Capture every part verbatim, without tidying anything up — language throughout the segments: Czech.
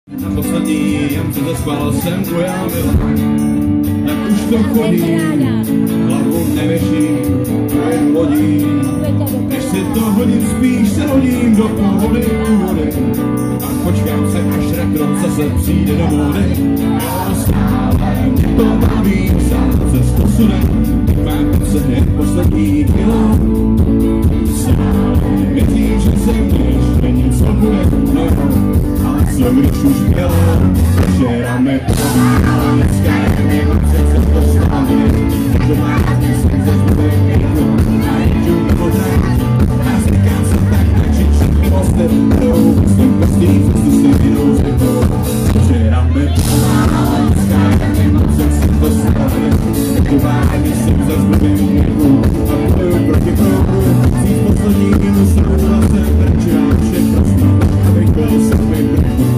Na poslední jamce zaspal jsem tvoja milá, tak už to chodí, hlavu nevěší, jen lodí. Než si to hodím, spíš se hodím do pohody u vody a počkám se, až rekord zase přijde do vody. Jo, stále mě to baví, sám se posune, mám pod sebou poslední kilo. Stále věřím, že se mně ještě něco bude, no ale co když už bylo, včera mi poví, ale dneska je mi přece to stále, že mám jsem ze zbytek věku, a jdu nebo tak, a znikám se tak načít všechny mosty, jdou myslím pustý, cestu si vinou zvykou. Včera mi poví, ale dneska je mi přece to stále, že mám jsem ze zbytek věku, a bojuju proti proudu, cít poslední minus a jsem trčím všechno snad, abych byl sami brku.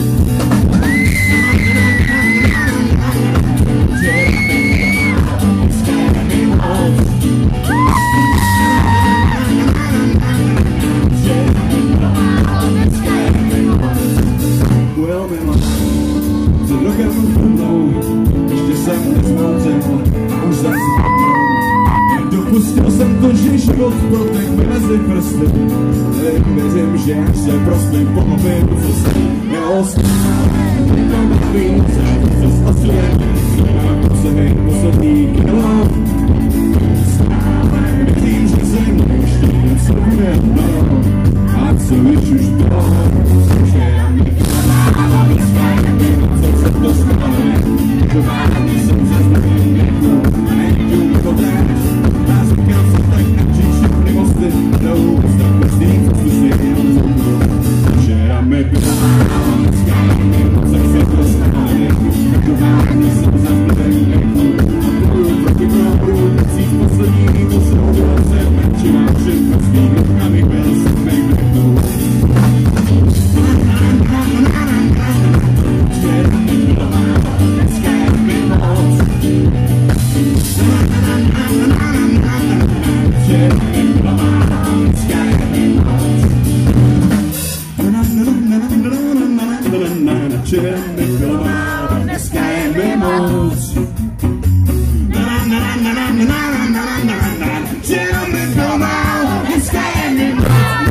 Dopustil jsem to, že život protek mi mezi prsty. Věřím, že až se prospím pochopím, co se neostává. To baví se, co spasuje, a to se mi poslední kilo. Stále věřím, že se mně ještě něco bude, no. A co když už bylo, že já mi to co se to stane, že vám jsem ze zbytým věku a nejdu jako dráč. A říkám se tak načít všechny mosty, jdou stav pustý, cestu si jenom zvuku. Včera mi bylo, dneska je mi moc, se to stane, každopádně jsem za zbytek věku a bojuju proti proudu, cít poslední výbu soudila se, či mám všechno svým, abych byl samej věku. Včera mi bylo, dneska je mi moc. Včera mi bylo, dneska je mi moc. Včera mi bylo, dneska je mi moc. Včera mi bylo, dneska je mi moc.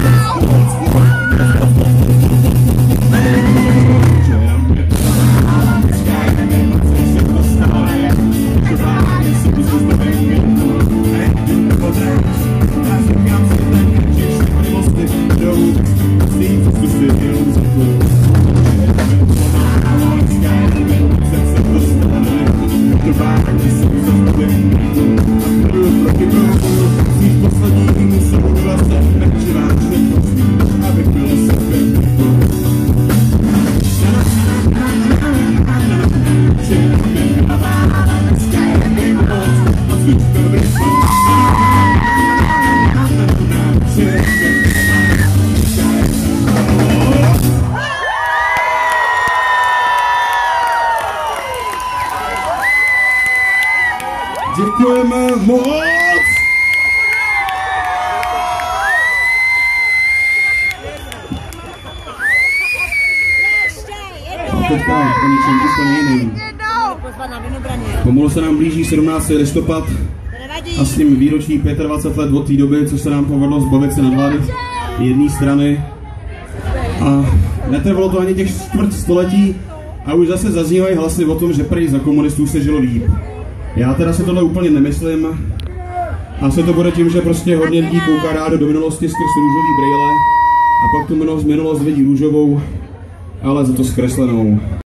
Děkujeme moc! A teďka o něčem úplně jiným. Pomalu se nám blíží sedmnáctý listopad a s tím výročí dvacet pět let od té doby, co se nám povedlo zbavit se nadvlády jedné strany. A netrvalo to ani těch čtvrt století a už zase zaznívají hlasy o tom, že prý za komunistů se žilo líp. Já teda si tohle úplně nemyslím. Asi to bude tím, že prostě hodně lidí kouká rádo do minulosti skrz růžový brýle a pak tu minulost vidí růžovou, ale za to zkreslenou.